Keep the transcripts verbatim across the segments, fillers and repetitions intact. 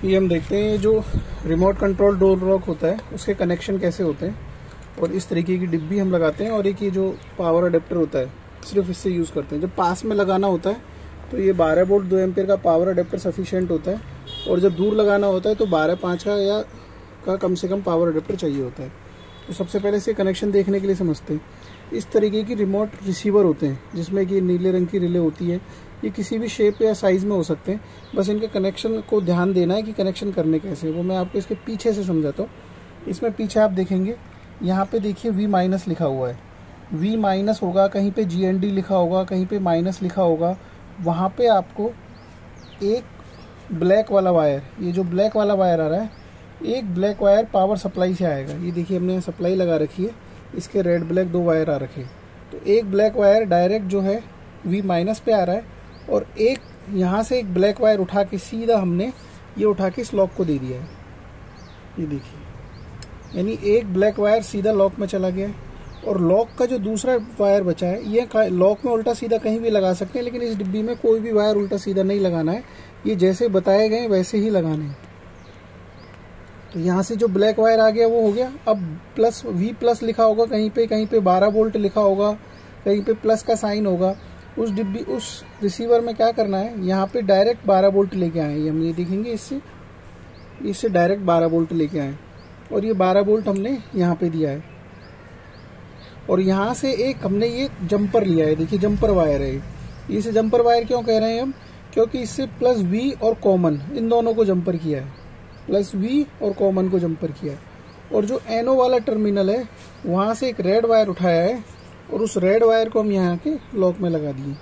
ये हम देखते हैं जो रिमोट कंट्रोल डोर लॉक होता है उसके कनेक्शन कैसे होते हैं। और इस तरीके की डिब्बी हम लगाते हैं और एक ये जो पावर अडेप्टर होता है सिर्फ इससे यूज़ करते हैं। जब पास में लगाना होता है तो ये बारह वोल्ट दो एम्पियर का पावर अडेप्टर सफिशिएंट होता है, और जब दूर लगाना होता है तो बारह पाँच का या का कम से कम पावर अडेप्टर चाहिए होता है। तो सबसे पहले इसे कनेक्शन देखने के लिए समझते हैं। इस तरीके की रिमोट रिसीवर होते हैं जिसमें कि नीले रंग की रिले होती है। ये किसी भी शेप या साइज़ में हो सकते हैं, बस इनके कनेक्शन को ध्यान देना है कि कनेक्शन करने कैसे, वो मैं आपको इसके पीछे से समझाता हूँ। इसमें पीछे आप देखेंगे यहाँ पे देखिए वी माइनस लिखा हुआ है, वी माइनस होगा, कहीं पे जी एन डी लिखा होगा, कहीं पे माइनस लिखा होगा। वहाँ पे आपको एक ब्लैक वाला वायर, ये जो ब्लैक वाला वायर आ रहा है, एक ब्लैक वायर पावर सप्लाई से आएगा। ये देखिए हमने सप्लाई लगा रखी है, इसके रेड ब्लैक दो वायर आ रखे। तो एक ब्लैक वायर डायरेक्ट जो है वी माइनस पे आ रहा है, और एक यहाँ से एक ब्लैक वायर उठा के सीधा हमने ये उठा के इस लॉक को दे दिया है। ये देखिए, यानी एक ब्लैक वायर सीधा लॉक में चला गया है। और लॉक का जो दूसरा वायर बचा है, ये लॉक में उल्टा सीधा कहीं भी लगा सकते हैं, लेकिन इस डिब्बी में कोई भी वायर उल्टा सीधा नहीं लगाना है। ये जैसे बताए गए वैसे ही लगाने हैं। तो यहाँ से जो ब्लैक वायर आ गया वो हो गया। अब प्लस वी प्लस लिखा होगा कहीं पे, कहीं पे बारह वोल्ट लिखा होगा, कहीं पे प्लस का साइन होगा। उस डिब्बी उस रिसीवर में क्या करना है, यहाँ पे डायरेक्ट बारह वोल्ट लेके आए। हम ये देखेंगे इससे इससे डायरेक्ट बारह वोल्ट लेके आए, और ये बारह वोल्ट हमने यहाँ पे दिया है। और यहाँ से एक हमने ये जंपर लिया है, देखिए जंपर वायर है। इसे जंपर वायर क्यों कह रहे हैं हम, क्योंकि इससे प्लस वी और कॉमन इन दोनों को जंपर किया है, प्लस वी और कॉमन को जंपर किया है। और जो एनो वाला टर्मिनल है वहाँ से एक रेड वायर उठाया है, और उस रेड वायर को हम यहाँ के लॉक में लगा दिए।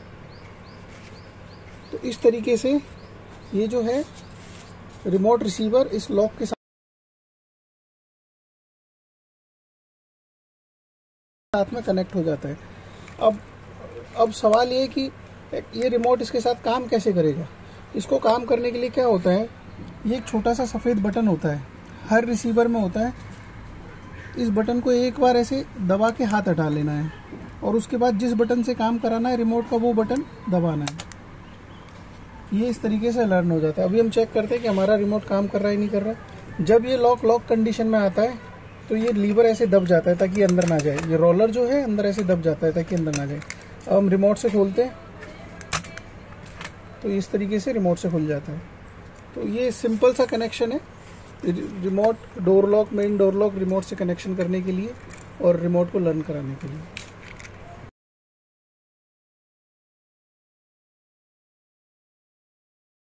तो इस तरीके से ये जो है रिमोट रिसीवर इस लॉक के साथ में कनेक्ट हो जाता है। अब अब सवाल ये है कि ये रिमोट इसके साथ काम कैसे करेगा। इसको काम करने के लिए क्या होता है, ये एक छोटा सा सफ़ेद बटन होता है, हर रिसीवर में होता है। इस बटन को एक बार ऐसे दबा के हाथ हटा लेना है, और उसके बाद जिस बटन से काम कराना है रिमोट का वो बटन दबाना है। ये इस तरीके से लर्न हो जाता है। अभी हम चेक करते हैं कि हमारा रिमोट काम कर रहा है नहीं कर रहा। जब ये लॉक लॉक कंडीशन में आता है तो ये लीवर ऐसे दब जाता है ताकि अंदर ना जाए। ये रोलर जो है अंदर ऐसे दब जाता है ताकि अंदर ना जाए। अब हम रिमोट से खोलते हैं तो इस तरीके से रिमोट से खुल जाता है। तो ये सिंपल सा कनेक्शन है remote door lock, main door lock remote से कनेक्शन करने के लिए और रिमोट को लर्न कराने के लिए।